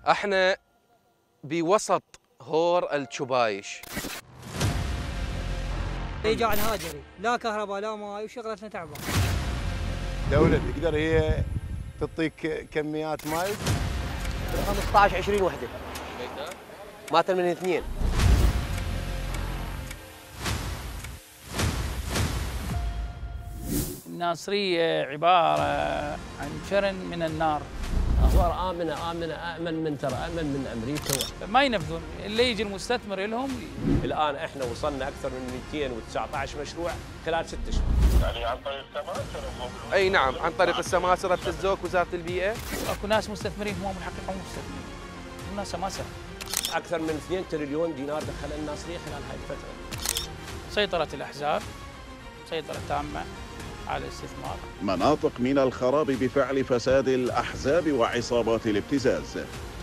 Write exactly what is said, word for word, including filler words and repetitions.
احنا بوسط هور الشبايش. يجي على الهاجري، لا كهرباء لا ماي وشغلتنا تعبان. دولة تقدر هي تعطيك كميات ماي خمسطعش عشرين وحدة مات من اثنين. الناصرية عبارة عن فرن من النار. أسوار آمنة آمنة أأمن من ترى أأمن من أمريكا. ما ينفذون، اللي يجي المستثمر لهم. الآن إحنا وصلنا أكثر من مئتين وتسعطعش مشروع خلال ست أشهر. يعني عن طريق السماسرة؟ اي نعم، عن طريق السماسرة بتزوك وزارة البيئة. اكو ناس مستثمرين هم بالحقيقة مو مستثمرين، هم ناس سماسرة. أكثر من اثنين تريليون دينار دخل الناصرية خلال هاي الفترة. سيطرة الأحزاب، سيطرة تامة على الاستثمار. مناطق من الخراب بفعل فساد الأحزاب وعصابات الابتزاز.